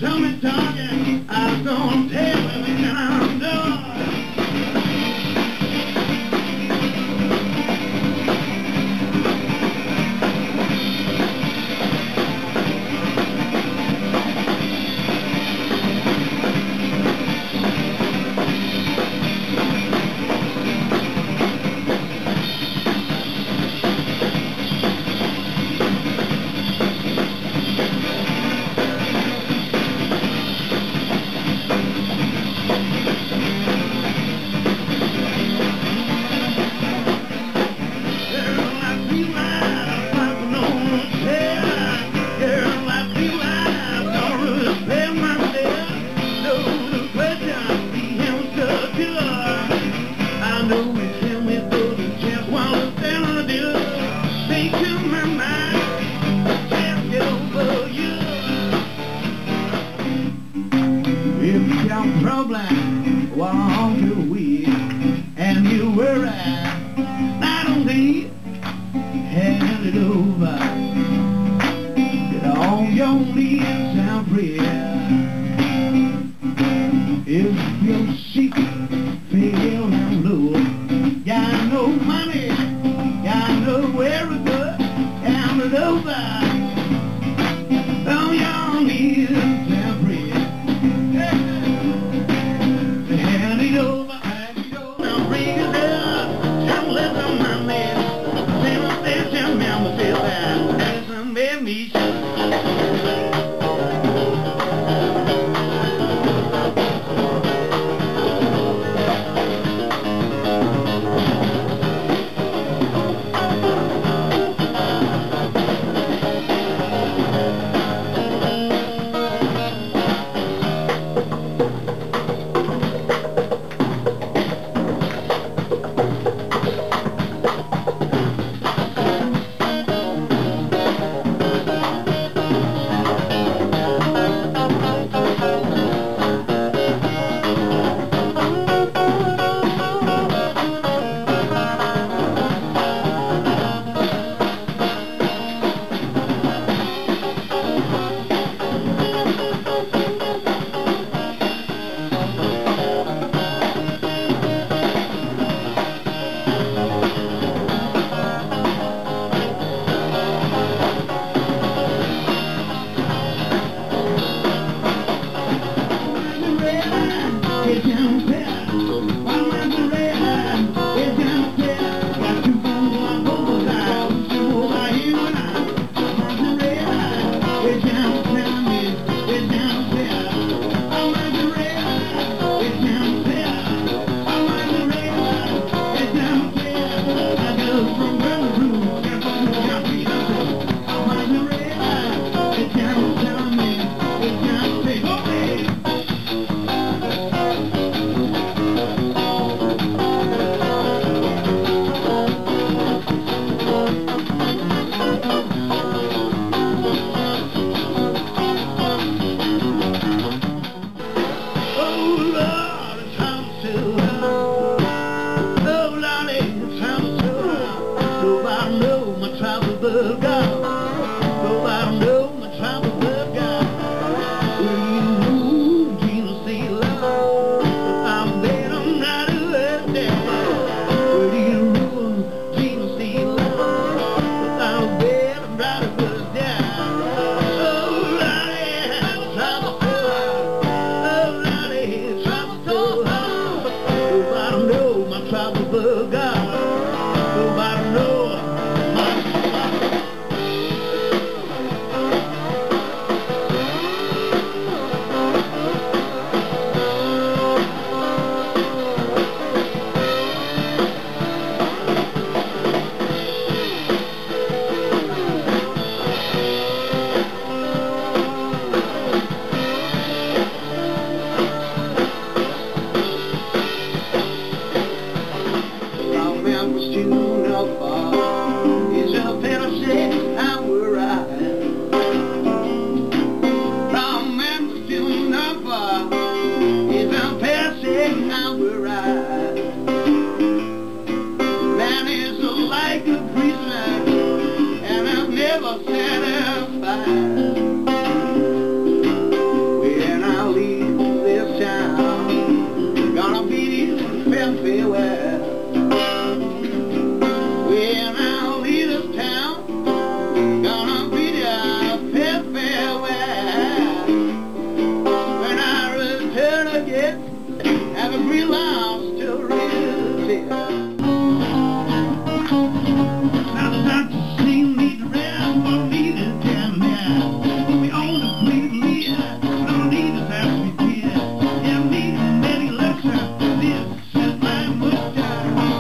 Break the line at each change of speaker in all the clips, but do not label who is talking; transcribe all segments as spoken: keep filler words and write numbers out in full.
tell me talking, I was gonna tell you what I'm doing. Problem walk away and you were right. I don't need hand it over. Get on your knees and pray. If your secret fail down low, got no money, got nowhere to go, hand it over. On your knees and pray. lost to reality. Now the doctor seemed to need to rest, what we need is down there. But we only need to live, no need is after we did. Yeah, we need a many lecture, this is my mustache.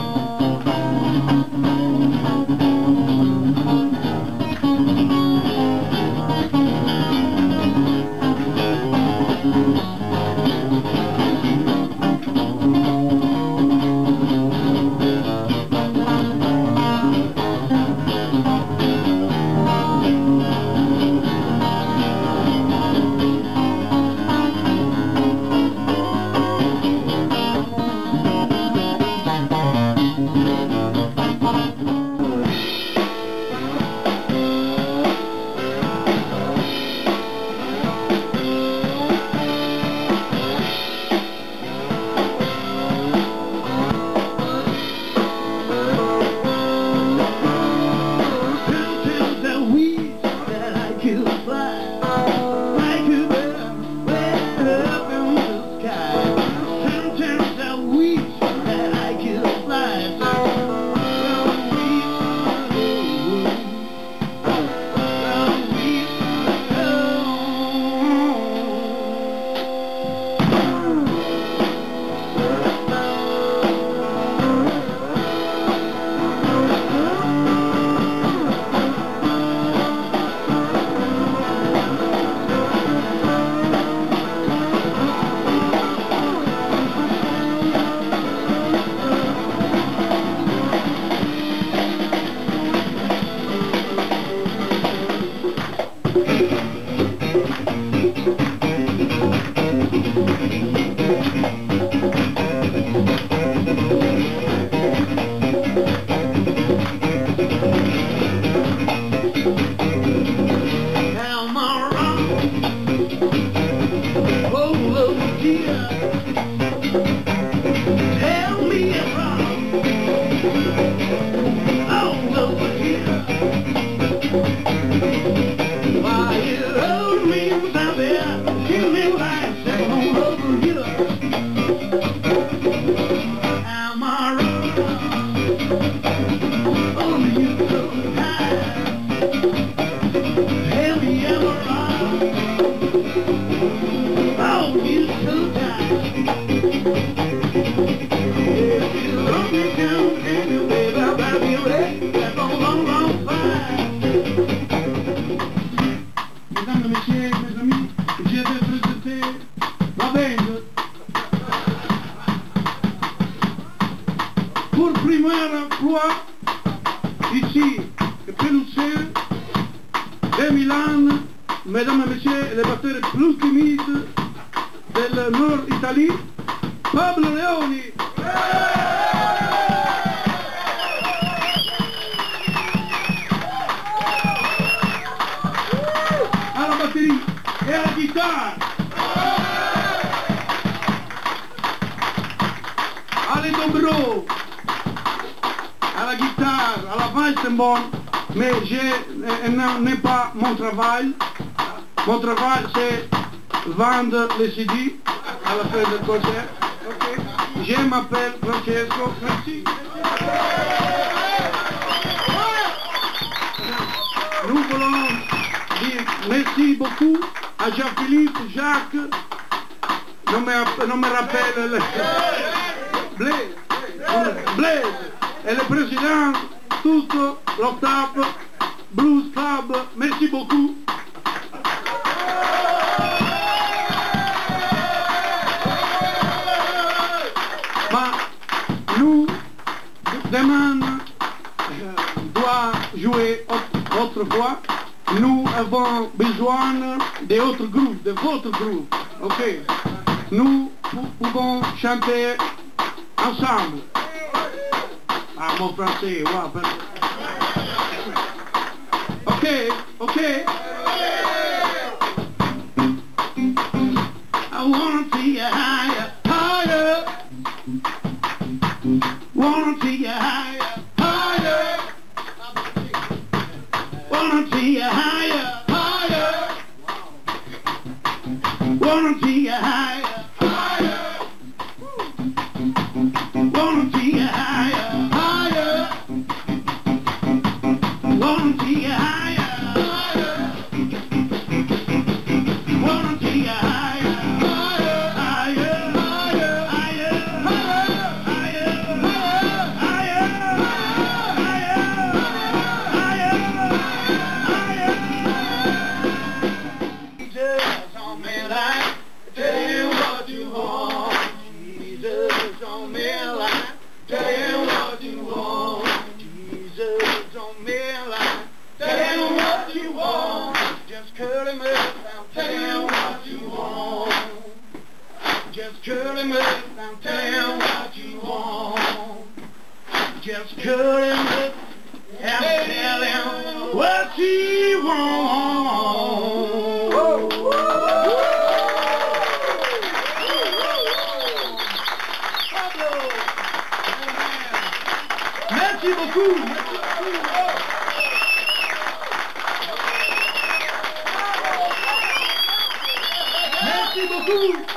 Pour première fois, ici, Pélussin, de Milan, mesdames et messieurs, les batteurs plus timides de Nord-Italie, Pablo Leoni. À la batterie et à la guitare. À les dobro. À la guitare, à la basse c'est bon, mais je n'ai pas mon travail. Mon travail c'est vendre les C D à la fin du concert. Okay. Je m'appelle Francesco. Merci. Nous voulons dire merci beaucoup à Jean-Philippe, Jacques, non me, non me rappelle le... Blaise, Blaise, et le président, tout l'Octave Blues Club, merci beaucoup. Bah, nous, demain, euh, doit jouer autre fois. Nous avons besoin d'autres groupes, de votre groupe. Ok. Nous pouvons chanter ensemble. Ah, mon français, wow. Ok, ok. I wanna see you higher, higher. Wanna see you higher, higher. Wanna see you higher, higher. Wanna see you higher, higher. cut him up and tell him what you want. Just cut him up and tell him what you want. Merci beaucoup. Merci beaucoup.